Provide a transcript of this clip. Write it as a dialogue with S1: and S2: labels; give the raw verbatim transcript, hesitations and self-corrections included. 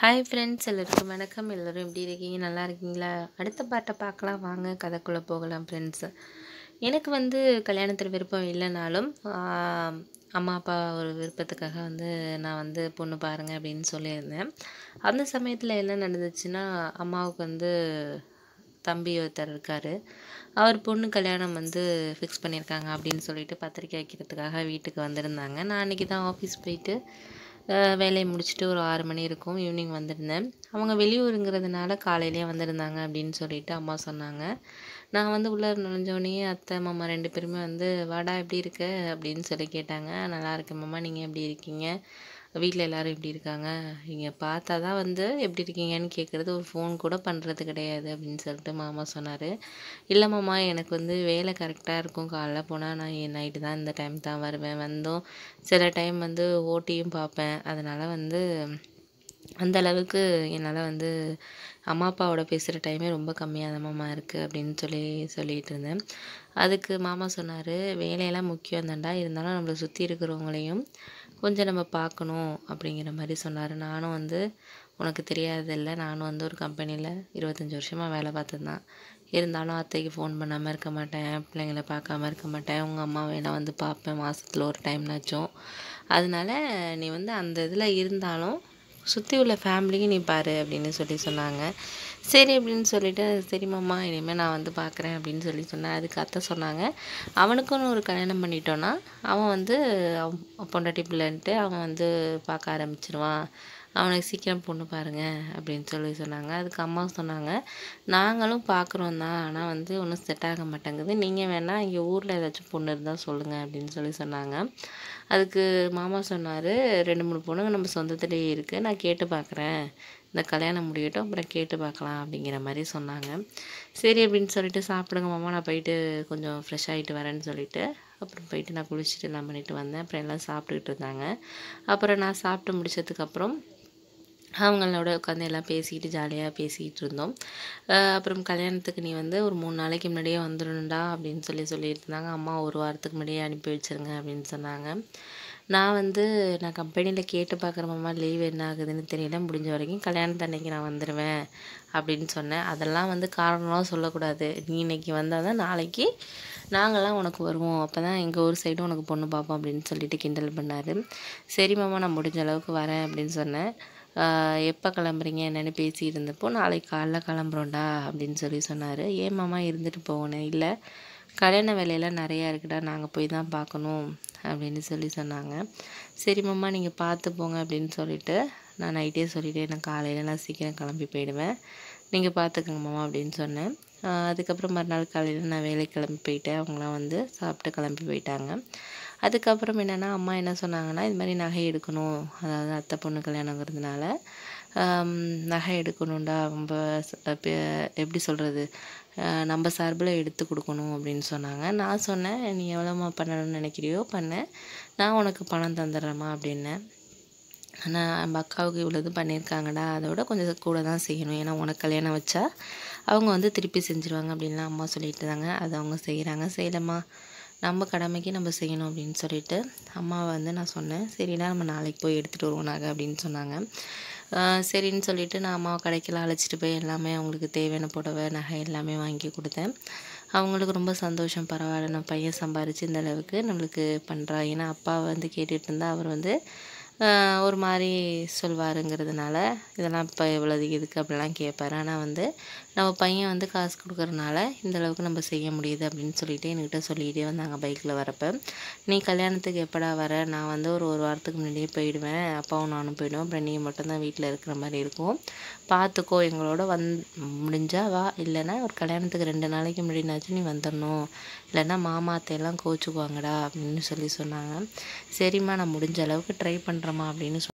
S1: Hi friends, எல்லாருக்கும் வணக்கம். எல்லோரும் எப்படி இருக்கீங்க? நல்லா இருக்கீங்களா? அடுத்த பாட்டை பார்க்கலாம் வாங்க, கதைக்குள்ளே போகலாம் ஃப்ரெண்ட்ஸ். எனக்கு வந்து கல்யாணத்தில் விருப்பம் இல்லைனாலும் ஆஹ், அம்மா அப்பா ஒரு விருப்பத்துக்காக வந்து நான் வந்து பொண்ணு பாருங்கள் அப்படின்னு சொல்லியிருந்தேன். அந்த சமயத்தில் என்ன நடந்துச்சுன்னா, அம்மாவுக்கு வந்து தம்பி ஒருத்தர் இருக்கார். அவர் பொண்ணு கல்யாணம் வந்து ஃபிக்ஸ் பண்ணியிருக்காங்க அப்படின்னு சொல்லிட்டு பத்திரிக்கை வைக்கிறதுக்காக வீட்டுக்கு வந்திருந்தாங்க. நான் அன்றைக்கி தான் ஆஃபீஸ் போயிட்டு அஹ், வேலையை முடிச்சுட்டு ஒரு ஆறு மணி இருக்கும் ஈவினிங் வந்திருந்தேன். அவங்க வெளியூருங்கிறதுனால காலையிலேயே வந்திருந்தாங்க அப்படின்னு சொல்லிட்டு அம்மா சொன்னாங்க. நான் வந்து உள்ளே நுழைஞ்சோடனே அத்தை மாமா ரெண்டு பேருமே வந்து வாடா எப்படி இருக்க அப்படின்னு சொல்லி கேட்டாங்க. நல்லா இருக்கேன் மாமா, நீங்கள் எப்படி இருக்கீங்க? வீட்டில் எல்லோரும் எப்படி இருக்காங்க? நீங்கள் பார்த்தா தான் வந்து எப்படி இருக்கீங்கன்னு கேட்குறது, ஒரு ஃபோன் கூட பண்ணுறது கிடையாது அப்படின்னு சொல்லிட்டு மாமா சொன்னார். இல்லை மாமா, எனக்கு வந்து வேலை கரெக்டாக இருக்கும். காலைல போனால் நான் நைட்டு தான் இந்த டைம் தான் வருவேன். வந்தோம் சில டைம் வந்து ஓட்டியும் பார்ப்பேன். அதனால் வந்து அந்த அளவுக்கு என்னால் வந்து அம்மா அப்பாவோட பேசுகிற டைமே ரொம்ப கம்மியாக தான் மாமா இருக்குது அப்படின்னு சொல்லி சொல்லிகிட்டு இருந்தேன். அதுக்கு மாமா சொன்னார், வேலையெல்லாம் முக்கியம் தான்டா, இருந்தாலும் நம்மளை சுற்றி இருக்கிறவங்களையும் கொஞ்சம் நம்ம பார்க்கணும் அப்படிங்கிற மாதிரி சொன்னார். நானும் வந்து உனக்கு தெரியாதில்ல, நானும் வந்து ஒரு கம்பெனியில் இருபத்தஞ்சி வருஷமாக வேலை பார்த்தது தான். இருந்தாலும் அத்தைக்கு ஃபோன் பண்ணாமல் இருக்க மாட்டேன், பிள்ளைங்களை பார்க்காம இருக்க மாட்டேன். உங்கள் அம்மாவை நான் வந்து பார்ப்பேன் மாதத்தில் ஒரு டைம்னாச்சும். அதனால நீ வந்து அந்த இதில் இருந்தாலும் சுற்றி உள்ள ஃபேமிலிக்கு நீ பாரு அப்படின்னு சொல்லி சொன்னாங்க. சரி அப்படின்னு சொல்லிட்டு, சரி மாமா இனிமேல் நான் வந்து பார்க்குறேன் அப்படின்னு சொல்லி சொன்னேன். அதுக்கு அத்தை சொன்னாங்க, அவனுக்குன்னு ஒரு கல்யாணம் பண்ணிட்டோன்னா அவன் வந்து அவன் பொண்டாட்டி பிள்ளைன்ட்டு அவன் வந்து பார்க்க ஆரம்பிச்சிருவான். அவனுக்கு சீக்கிரம் பொண்ணு பாருங்க அப்படின்னு சொல்லி சொன்னாங்க. அதுக்கு அம்மா சொன்னாங்க, நாங்களும் பார்க்குறோம் தான், ஆனால் வந்து ஒன்றும் செட் ஆக மாட்டேங்குது. நீங்கள் வேணால் இங்கே ஊரில் ஏதாச்சும் பொண்ணு இருந்தால் சொல்லுங்கள் அப்படின்னு சொல்லி சொன்னாங்க. அதுக்கு மாமா சொன்னார், ரெண்டு மூணு பொண்ணுங்க நம்ம சொந்தத்திலேயே இருக்குது, நான் கேட்டு பார்க்குறேன், இந்த கல்யாணம் முடியட்டும் அப்புறம் கேட்டு பார்க்கலாம் அப்படிங்கிற மாதிரி சொன்னாங்க. சரி அப்படின்னு சொல்லிட்டு, சாப்பிடுங்க மாமா, நான் போயிட்டு கொஞ்சம் ஃப்ரெஷ் ஆகிட்டு வரேன்னு சொல்லிவிட்டு அப்புறம் போயிட்டு நான் குளிச்சுட்டு எல்லாம் பண்ணிட்டு வந்தேன். அப்புறம் எல்லாம் சாப்பிட்டுக்கிட்டு இருந்தாங்க. அப்புறம் நான் சாப்பிட்டு முடிச்சதுக்கப்புறம் அவங்களோட உட்காந்து எல்லாம் பேசிக்கிட்டு ஜாலியாக பேசிக்கிட்டு இருந்தோம். அப்புறம் கல்யாணத்துக்கு நீ வந்து ஒரு மூணு நாளைக்கு முன்னாடியே வந்துடணுண்டா அப்படின்னு சொல்லி சொல்லிட்டு இருந்தாங்க. அம்மா ஒரு வாரத்துக்கு முன்னாடியே அனுப்பி வச்சுருங்க அப்படின்னு சொன்னாங்க. நான் வந்து நான் கம்பெனியில் கேட்டு பார்க்குறேம்மா, லீவ் என்ன ஆகுதுன்னு தெரியல, முடிஞ்ச வரைக்கும் கல்யாணத்து அன்னைக்கு நான் வந்துடுவேன் அப்படின்னு சொன்னேன். அதெல்லாம் வந்து காரணம்லாம் சொல்லக்கூடாது, நீ இன்னைக்கு வந்தால் தான் நாளைக்கு நாங்கள்லாம் உனக்கு வருவோம், அப்போ தான் எங்கள் ஊர் சைடும் உனக்கு பொண்ணு பார்ப்போம் அப்படின்னு சொல்லிட்டு கிண்டல் பண்ணார். சரி மாமா, நான் முடிஞ்ச அளவுக்கு வரேன் அப்படின்னு சொன்னேன். எப்போ கிளம்புறீங்க என்னென்னு பேசிகிட்டு இருந்தப்போ, நாளைக்கு காலைல கிளம்புறோண்டா அப்படின்னு சொல்லி சொன்னார். ஏன் மாமா இருந்துட்டு போகணும்? இல்லை, கல்யாண வேலையெல்லாம் நிறையா இருக்குடா, நாங்கள் போய் தான் பார்க்கணும் அப்படின்னு சொல்லி சொன்னாங்க. சரி மாமா, நீங்கள் பார்த்து போங்க அப்படின்னு சொல்லிவிட்டு நான் நைட்டே சொல்லிவிட்டு, நான் காலையில் நான் சீக்கிரம் கிளம்பி போயிடுவேன், நீங்கள் பார்த்துக்கங்க மாமா அப்படின்னு சொன்னேன். அதுக்கப்புறம் மறுநாள் காலையில் நான் வேலைக்கு கிளம்பி போயிட்டேன். அவங்களாம் வந்து சாப்பிட்டு கிளம்பி போயிட்டாங்க. அதுக்கப்புறம் என்னென்னா, அம்மா என்ன சொன்னாங்கன்னா, இது மாதிரி நகை எடுக்கணும், அதாவது அத்தை பொண்ணு கல்யாணங்கிறதுனால நகை எடுக்கணுண்டா, ரொம்ப எப்படி சொல்கிறது, நம்ம சார்பில் எடுத்து கொடுக்கணும் அப்படின்னு சொன்னாங்க. நான் சொன்னேன், நீ எவ்வளோமா பண்ணணும்னு நினைக்கிறியோ பண்ண, நான் உனக்கு பணம் தந்துடுறேம்மா அப்படின்னேன். ஆனால் நம்ம அக்காவுக்கு இவ்வளோ இது பண்ணியிருக்காங்கடா, அதோட கொஞ்சம் கூட தான் செய்யணும், ஏன்னா உனக்கு கல்யாணம் வச்சா அவங்க வந்து திருப்பி செஞ்சுருவாங்க அப்படின்லாம் அம்மா சொல்லிட்டு இருந்தாங்க. அது அவங்க செய்கிறாங்க, செய்யலம்மா, நம்ம கடமைக்கு நம்ம செய்யணும் அப்படின்னு சொல்லிட்டு அம்மாவை வந்து நான் சொன்னேன். சரிடா, நம்ம நாளைக்கு போய் எடுத்துகிட்டு வருவோம் நகை அப்படின்னு சொன்னாங்க. சரின்னு சொல்லிவிட்டு நான் அம்மாவை கடைக்கெல்லாம் அழைச்சிட்டு போய் எல்லாமே அவங்களுக்கு தேவையான புடவை நகை எல்லாமே வாங்கி கொடுத்தேன். அவங்களுக்கு ரொம்ப சந்தோஷம், பரவாயில்ல நம்ம பையன் சம்பாரித்து இந்த அளவுக்கு நம்மளுக்கு பண்ணுறா. ஏன்னா அப்பா வந்து கேட்டுட்டு இருந்தால் அவர் வந்து ஒரு மாதிரி சொல்வாருங்கிறதுனால, இதெல்லாம் இப்போ எவ்வளோது இதுக்கு அப்படிலாம் கேட்பாரு. ஆனால் வந்து நம்ம பையன் வந்து காசு கொடுக்குறனால இந்தளவுக்கு நம்ம செய்ய முடியுது அப்படின்னு சொல்லிட்டு என்கிட்ட சொல்லிகிட்டே வந்தாங்க பைக்கில் வரப்போ. நீ கல்யாணத்துக்கு எப்படா வர? நான் வந்து ஒரு ஒரு வாரத்துக்கு முன்னாடியே போயிடுவேன், அப்பாவும் நானும் போயிடுவோம், அப்புறம் நீ மட்டும்தான் வீட்டில் இருக்கிற மாதிரி இருக்கும், பார்த்துக்கோ, எங்களோட வந் முடிஞ்சா வா, இல்லைன்னா ஒரு கல்யாணத்துக்கு ரெண்டு நாளைக்கு முன்னாடினாச்சும் நீ வந்துடணும், இல்லைன்னா மாமா அத்தையெல்லாம் கோச்சுக்குவாங்கடா அப்படின்னு சொல்லி சொன்னாங்க. சரிம்மா, நான் முடிஞ்ச அளவுக்கு ட்ரை பண்ணுறேம்மா அப்படின்னு சொன்னேன்.